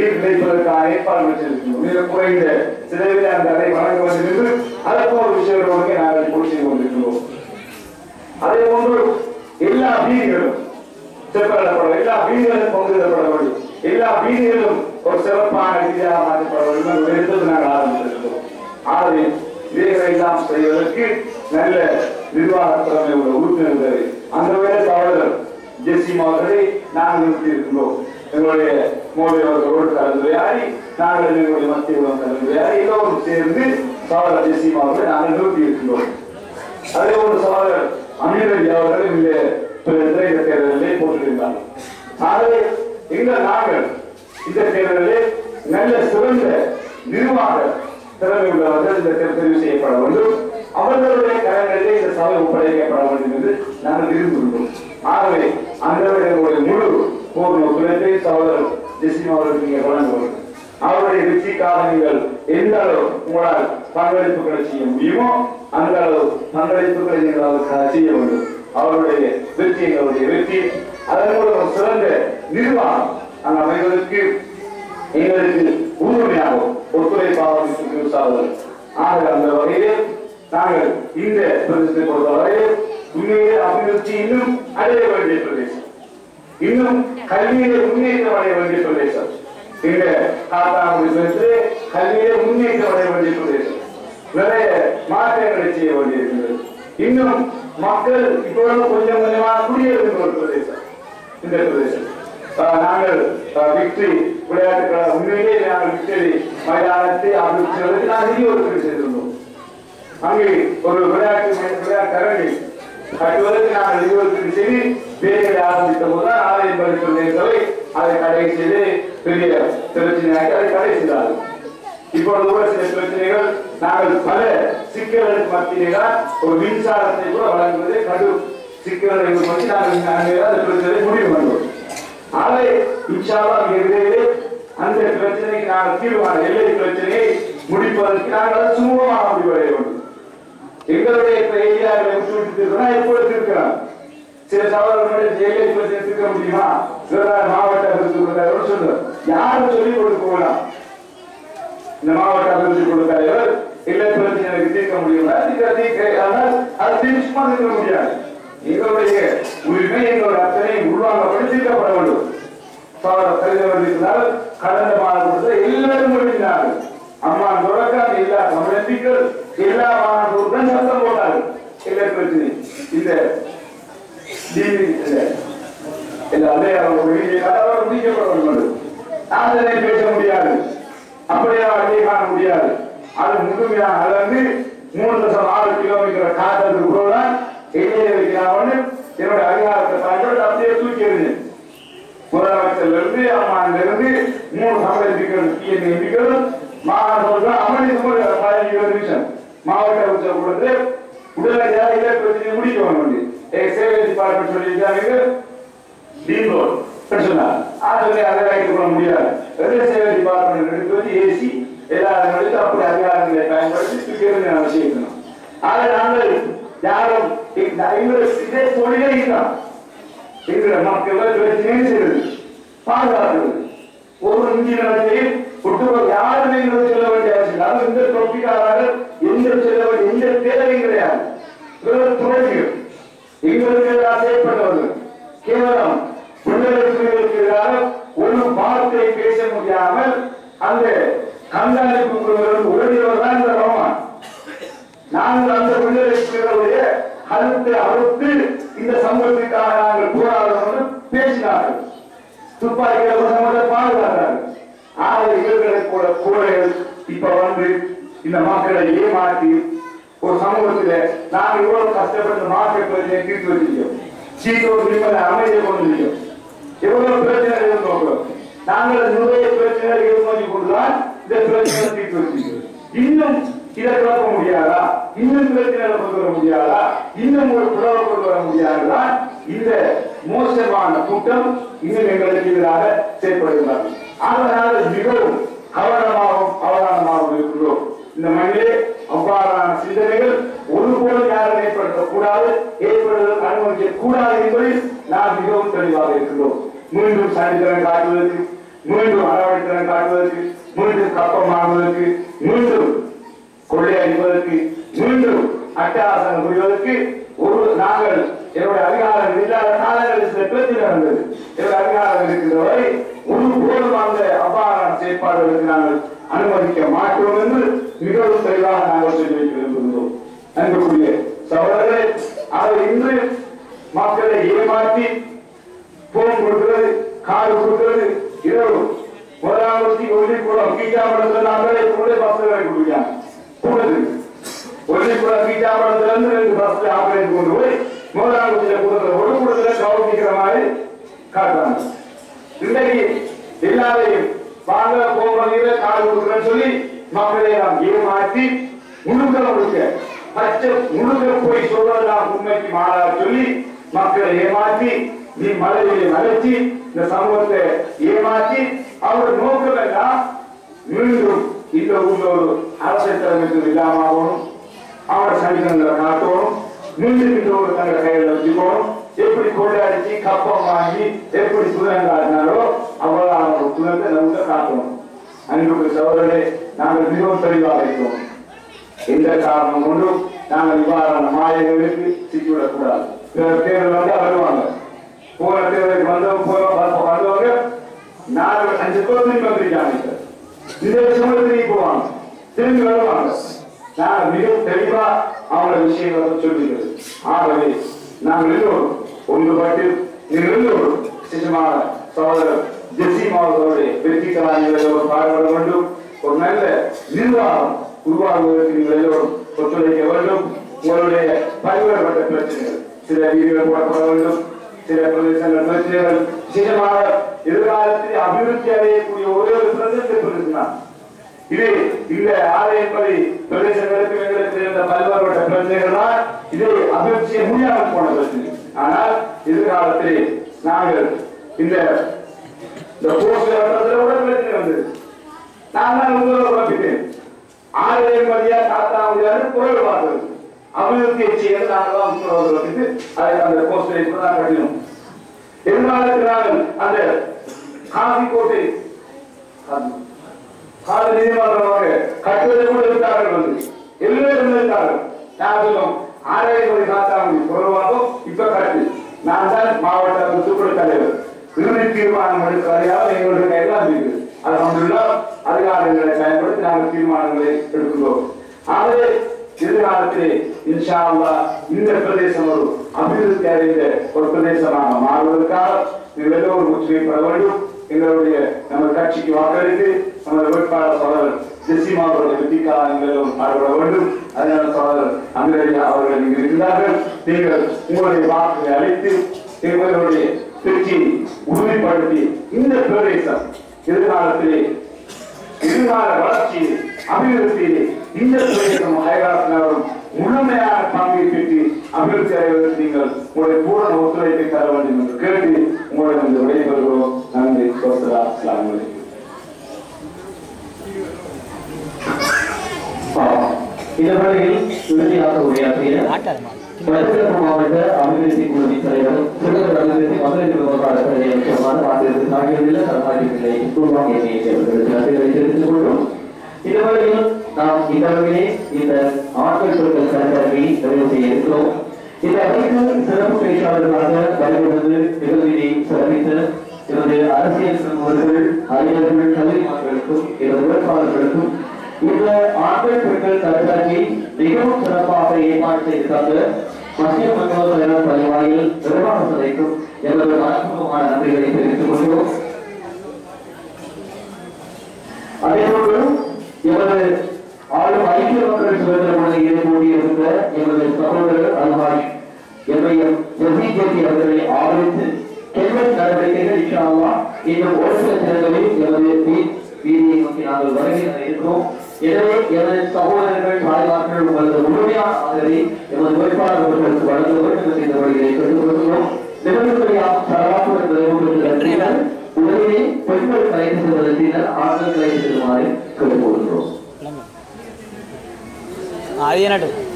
நீர் கிடைப்பதற்கான ஏற்பாடு வச்சிருக்கிறோம். மிக குறைந்த சிலவில் அந்த அதை வழங்க வேண்டும் என்று அதற்கு ஒரு விஷயங்களோடு நாங்கள் பொறுத்து கொண்டிருக்கிறோம். அதே போன்று எல்லா வீதிகளும் செப்பப்பட எல்லா வீதிகளும் பங்குதப்பட வேண்டும். எல்லா வீதிகளும் ஒரு சிறப்பான ரீதியாக மாற்றப்பட வேண்டும் என்று நாங்கள் ஆரம்பித்திருக்கிறோம். ஆகவே இவைகளை எல்லாம் செய்வதற்கு நல்ல நிர்வாக திறமை உள்ள உறுப்பினர்கள் அந்த வேலை சகோதரர் ஜெசிம் அவர்களை நாங்கள் நிறுத்தி இருக்கின்றோம். எங்களுடைய மோடி அவர்களோடு கலந்துரையாடி நாங்கள் எங்களுடைய மத்திய உலகம் கலந்துரையாடி எல்லோரும் சேர்ந்து சகோதரர் ஜெசிம் அவர்களை நாங்கள் நிறுத்தி இருக்கின்றோம். அதே ஒரு சகோதரர் அமீரலி அவர்கள் இந்த தேர்தலிலே போட்டிருந்தார்கள். ஆகவே நாங்கள் இந்த தேர்தலிலே நல்ல சிறந்த நிர்வாக திறமை உள்ளவர்கள் இந்த தெரிவு செய்யப்பட வேண்டும். அவர்களுடைய கரங்களிலே இந்த சபை ஒப்படைக்கப்பட வேண்டும் என்று நாங்கள் விரும்புகின்றோம். ஆகவே அந்த முழு பூர்ண ஒத்துழைப்பை சகோதரர் ஜெசிம் அவர்களுக்கு நீங்கள் வழங்க வேண்டும். அவருடைய வெற்றிக்காக நீங்கள் எந்த அளவு உங்களால் பங்களிப்புகளை செய்ய முடியுமோ அந்த அளவு பங்களிப்புகளை நீங்கள் அவருக்காக செய்ய வேண்டும். அவருடைய வெற்றி எங்களுடைய வெற்றி. அதன் மூலம் சிறந்த நிர்வாகம் அங்கு அமைவதற்கு எங்களுக்கு உறுதுணையாகவும் ஒத்துழைப்பாகவும் இருக்கிறார்கள். ஆக அந்த வகையிலே நாங்கள் இந்த பிரதேசத்தை பொறுத்தவரையில் உண்மையிலே அபிவிருத்தி இன்னும் அடைய வேண்டிய பிரதேசம், இன்னும் கல்வியிலே முன்னேற்றம் அடைய வேண்டிய பிரதேசம். இந்த காத்தாங்குடியிலே கல்வியிலே முன்னேற்றம் அடைய வேண்டிய பிரதேசம். நிறைய மாற்றங்களை செய்ய வேண்டியிருக்கிறது. இன்னும் மக்கள் இப்பொழுது கொஞ்சம் கொஞ்சமாக குடியேறுகின்ற ஒரு பிரதேசம் இந்த பிரதேசம். நாங்கள் விக்டரி விளையாட்டுகள் உண்மையிலே நாங்கள் விக்டரி மைதானத்தை அபிவிருத்தி நாங்கள் ஒதுக்கீடு செய்திருந்தோம். அங்கே ஒரு விளையாட்டு அரங்கை கட்டுவதற்கு நாங்கள் ஒதுக்கீடு செய்து வேலைகளை ஆரம்பித்த போது ஆலயம் பரிசோதனை அதை கடை செய்து பெரிய பிரச்சனையாக அதை கடை செய்தார்கள். இப்பொழுது கூட சில பிரச்சனைகள் நாங்கள் பல சிக்கல்களுக்கு மத்தியில்தான் ஒரு மின்சாரத்தை கூட வழங்குவதை கடும் சிக்கல்களை நாங்கள் அந்த பிரச்சனை முடிவு பண்ணுவோம். ஆகவே இன்ஷால்லா விரைவிலே அந்த பிரச்சனைக்கு நாங்கள் தீர்வான எல்லை பிரச்சனையை முடிப்பதற்கு நாங்கள் சுமூகமாக முடிவடைய வேண்டும். எங்களுடைய ஏரியாவை விட்டு எப்பொழுது இருக்கிறார் சில சவால்களுடைய எல்லை பிரச்சனை தீர்க்க முடியுமா? மாவட்ட அபிவிருத்தி சொல்லுவார். யாரும் சொல்லிக் கொடுக்கலாம் இந்த மாவட்ட அபிவிருத்தி கொடுத்தார் எல்லை பிரச்சனை தீர்க்க முடியும். ஆனால் அதை தீர்ச்சுமா தீர்க்க முடியாது. எங்களுடைய உரிமை எங்களுடைய அத்தனை உள்வாங்கப்பட்டு தீர்க்கப்பட வேண்டும். கடந்த மாதத்தில் எல்லாரும் முடிந்தார்கள். அம்மா தொடக்கம் எல்லா தமிழர்கள் எல்லா மாணவர்களுடன் சத்தம் போட்டார்கள். எல்லை பிரச்சனை இந்த அதனை பேச முடியாது, அப்படியே அங்கே காண முடியாது. அது முழுமையாக அளந்து 3.6 கிலோமீட்டர் காட்டுறதுக்கு கூட எல்லையை வைக்கிறான்னு என்னுடைய அதிகாரத்தை பயன்படுத்தி அப்படியே தூக்கி இருந்தேன். முதலமைச்சர்ல இருந்து அம்மாண்டிலிருந்து 3 தமிழர்கள் மாணவர்கள் அமளி 15 நிமிஷம் மாவட்ட உச்ச கொடுத்து உடனடியாக இலை பிரச்சனையை முடிக்க வேண்டும். சேவை டிபார்ட்மெண்ட் சொல்லியிருக்காங்க முடியாது. சேவை டிபார்ட்மெண்ட் எடுத்து வந்து ஏசி எல்லாரும் எடுத்து அப்படி அதிகாரங்களை பயன்படுத்தி தூக்கி அதை நாங்கள் யாரும் இதே தொழிலே தான் என்கிற மக்கள் பிரச்சனை செய்வது பாதுகாக்கிறது. ஒரு இந்திய நிலத்தையும் யாருமே சொல்ல வேண்டிய அவசியம். அது எந்த தொப்பிக்காரர்கள் எந்த செல்ல வேண்டிய எந்த தேவையும் கிடையாது. துறைகள் எங்களுக்கு எதிராக செயல்பட்டவர்கள் கேவலம் விடுதலைக்கு எதிராக ஒரு வார்த்தை பேச முடியாமல் அந்த கண்காணிப்பு குழுவிலிருந்து உடனடியவர் தான் இந்த ரோமான். நாங்கள் அந்த விடுதலைடைய கருத்தை அறுத்து இந்த சமூகத்திற்காக நாங்கள் போராடுவோம் பேசினார்கள். துப்பாக்கிகளை பாதுகாத்தார்கள். ஆகவே இவர்களை கூட கூடைகள் இப்ப வந்து இந்த மக்களை ஏமாற்றி ஒரு சமூகத்தில நாங்கள் இவ்வளவு கஷ்டப்பட்டு மாற்ற பிரச்சனையை தீர்த்து வச்சிருக்கோம். சீக்கிரம் நிம்மதி அமைதியை கொண்டிருக்கோம். எவ்வளவு பிரச்சனைகள் இருந்தோம். நாங்கள் நிறைய பிரச்சனைகள் எதிர்நோக்கி கொண்டுதான் இந்த பிரச்சனை தீர்த்து வச்சிருக்கோம். இன்னும் இதை குழப்ப முடியாதா? இன்னும் பிரச்சனைகளை கொண்டு வர முடியாதா? இன்னும் ஒரு புலவை கொண்டு வர முடியாதுதான் இந்த மோசமான கூட்டம் இன்னும் எங்களுக்கு எதிராக செயல்படுகிறார். அதனால் மிகவும் கவனமாகவும் அவதானமாகவும் இருக்கிறோம். இந்த மண்ணிலே அவ்வாறான சிந்தனைகள் ஒருபோதும் யாரும் ஏற்படுத்தக்கூடாது, ஏற்படுவதற்கு அனுமதிக்க கூடாது என்பதில் நாம் மிகவும் தெளிவாக இருக்கிறோம். மீண்டும் சனிக்கிழமை காட்டுவதற்கு மீண்டும் அளவெடுத்தனம் காட்டுவதற்கு, மீண்டும் கப்பம் வாங்குவதற்கு, மீண்டும் கொள்ளையடிப்பதற்கு, மீண்டும் அட்டகாசம் புரிவதற்கு நாங்கள் என்னுடைய அதிகாரம் இல்லாத காலங்களில் சில பிரச்சனை நடந்தது. என்னுடைய அதிகாரம் இருக்கின்றவரை ஒருபோதும் அந்த அவ்வாறான செயற்பாடுகளுக்கு நாங்கள் அனுமதிக்க மாட்டோம் என்று மிகவும் தெளிவாக நாங்கள் சொல்லி வைக்க விரும்புகின்றோம். அன்புக்குரிய சகோதரர்களே, அவர் இன்று மக்களை ஏமாற்றி போன் கொடுக்கிறது, காடு கொடுக்கிறது, இரவு முதலாவது ஒல்லிக்குளம் கீட்டாமடத்தில் நாங்களே கூட பஸ்களை கொடுக்கிறாங்க. கூடுது ஒல்லிக்குளம் கீட்டாமடத்திலிருந்து 2 பஸ்ல ஆபரேட் கொண்டு போய் முதலாவது கொடுக்கிற ஒரு கூடத்துல கவனிக்கிற மாதிரி காட்டுறாங்க. இன்றைக்கு எல்லாரையும் வாங்க போகிற காடு கொடுக்குறேன்னு சொல்லி மக்களை நாம் ஏமாற்றி முழுக்க பச்சை முழுக்க போய் சொல்றது நாம் உண்மைக்கு மாறா சொல்லி மக்களை ஏமாற்றி நீ மலையை மலைச்சி இந்த சமூகத்தை ஏமாற்றி அவருடைய நோக்கம் எல்லாம் மீண்டும் இந்த ஊர்ல ஒரு அரசியல் தலைமைக்கு இல்லாமலும் அவருடைய சங்கங்களை காட்டணும், மீண்டும் இந்த ஒரு தங்களை கையில் வச்சுக்கணும். எப்படி கொள்ளையடிச்சு கப்பம் வாங்கி எப்படி சுதந்திரம் காட்டினாரோ அவ்வளவு சுதந்திரத்தை நமக்கு காட்டணும். அன்புக்கு சகோதரர்களே, நாங்கள் மிகவும் தெளிவாக இருக்கிறோம். எந்த காரணம் கொண்டும் நாங்கள் இவ்வாறான மாயங்களுக்கு சிக்கிவிடக் கூடாது. தேர்தல் வந்து வருவாங்க, போன தேர்தலுக்கு வந்தவங்க 4-5 பேர் திரும்பி வந்திருக்காங்க. இந்த விஷயம் திரும்பி போவாங்க, திரும்பி வருவாங்க. நாங்கள் மிக தெளிவா அவங்கள விஷயங்களை சொல்லிக்கிறது. ஆகவே நாங்கள் எல்லோரும் ஒன்றுபட்டு எல்லோரும் சிசமான சகோதரர் ஜெசிம் அவர்களுடைய வெற்றிக்கான பாடுபட வேண்டும். ஒரு நல்ல நிர்வாகம் உருவாகுவதற்கு நீங்கள் எல்லோரும் ஒத்துழைக்க வேண்டும். உங்களுடைய பல்வேறுபட்ட பிரச்சனைகள், சில வீடுகள் போடப்பட வேண்டும், சில பிரதேசங்கள் பிரச்சனைகள், விசேஷமாக எதிர்காலத்தில் அபிவிருத்தி அடையக்கூடிய ஒரே ஒரு பிரதேசம் இது இந்த ஆலயப்படி பிரதேசங்களுக்கு எங்களுக்கு இருந்த பல்வேறுபட்ட பிரச்சனைகள்தான் இதை அபிவிருத்தி முடியாமல் போன பிரச்சனை. ஆனால் எதிர்காலத்தில் நாங்கள் இந்த பிரச்சனை வந்தது. நான் தான் உங்களோட ஆலயம் மதியா காத்தா முடியாது குரல் பார்த்தது அபிவிருத்தியை செய்ய நாங்கள் உங்களோட அதை அந்த போஸ்டரை தான் கட்டினோம். எதிர்காலத்தில் நாங்கள் அந்த காசிக்கோட்டை கால நீதிமன்றமாக கட்டுவதை கூட இருக்கார்கள் வந்து எல்லோரும் இருக்கார்கள். நான் சொல்லும் ஆலயம் காத்தா முடியும் குரல்வாகும் இப்ப கட்டு. நான் தான் மாவட்ட தூக்குழு தலைவர். இறுதி தீர்மானம் எடுக்கிறதையால் எங்களுடைய எல்லாம் இருக்குது. அல்ஹம்துலில்லாஹ் அதிகாரங்களை பயன்படுத்தி நாங்கள் தீர்மானங்களை எடுக்கிறோம். ஆகவே எதிர்காலத்திலே இன்ஷா அல்லாஹ் இந்த பிரதேசம் ஒரு அபிவிருத்தி அடைந்த ஒரு பிரதேசமாக மாறுவதற்காக நீங்கள் எல்லோரும் முற்றுகைப்பட வேண்டும். எங்களுடைய நமது கட்சிக்கு வாக்களித்து நமது வேட்பாளர் சகோதரர் ஜெசிம் அவர்களுடைய வெற்றிக்காக நீங்கள் எல்லோரும் பாடுபட வேண்டும். அதனால சகோதரர் அமிரலியா அவர்கள் இங்கு இருக்கிறார்கள். நீங்கள் உங்களுடைய வாக்குகளை அளித்து எங்களுடைய திருச்சியை உறுதிப்படுத்தி இந்த பிரதேசம் எதிர்காலத்திலே எதிர்கால வளர்ச்சியில் அபிவிருத்தியிலே இந்த பிரதேசம் ஹைராசனரும் முழுமையான பங்கை பெற்று அபிவிருத்தி அடைவதற்கு நீங்கள் உங்களுடைய பூரண ஒத்துழைப்பை தர வேண்டும் என்று கேட்டு உங்களுடைய இந்த விடைபெறுகிறோம். நன்றி. அஸ்ஸலாமு அலைக்கும். இந்த வேளையில் இறுதியாக உரையாற்றிய வடகிழக்கு மாவட்ட அபிவிருத்தி குழுவின் தலைவர் சிறுவர் அபிவிருத்தி மகளிர் விவகார மாநிலத்தில் தாங்கியுள்ள சரணாகிகளை தெரிவித்துக் கொள்வோம். இந்த வேளையில் நாம் இந்த அளவிலே இந்த ஆட்கள் பொருட்கள் கணக்கெடுப்பை நிறைவு செய்ய இருக்கிறோம். இந்த அமைப்பில் சிறப்பு பேச்சாளர்களாக வருகிறது நிகழ்வினை சிறப்பித்த எனது அரசியல் பிரமுகர்கள், அறிஞர்கள், கல்வி மாணவர்களுக்கும் எனது வேட்பாளர்களுக்கும் இந்த ஆண்கள் பெண்கள் கருத்தாக்கி மிகவும் சிறப்பாக ஏற்பாடு செய்திருக்காங்க மத்திய மக்கள் தலைவர் பள்ளிவாயில் நிர்வாக சபைக்கும் எங்களது மனப்பூர்வமான நன்றிகளை தெரிவித்துக் கொள்கிறோம். அதேபோன்று எமது ஆளும் ஐக்கிய மக்கள் சுதந்திர முன்னணியில் கூடியிருந்த எமது சகோதரர் அல்ஹாஜ் எம்ஐஎம் ஜெசி அவர்களை ஆதரித்து ஹெல்மெட் நடவடிக்கைகள் இன்ஷா அல்லாஹ் இன்னும் ஒரு சில தினங்களில் எமது வீதியை நோக்கி நாங்கள் வருகை இருக்கிறோம். எனவே எமது சகோதரர்கள் தாய்மார்கள் உங்களது முழுமையான ஆதரவை எமது வேட்பாளர் அவர்களுக்கு வழங்க வேண்டும் என்ற இந்த வழியை கேட்டுக்கொள்கிறோம். நிபந்தனையாக சரவாக்குடன் நிறைவேற்றுகிறார். உடனே பெண்கள் கலைத்து செல்வதற்கு ஆண்கள் கலைத்து செல்லுமாறு கேட்டுக்கொள்கிறோம்.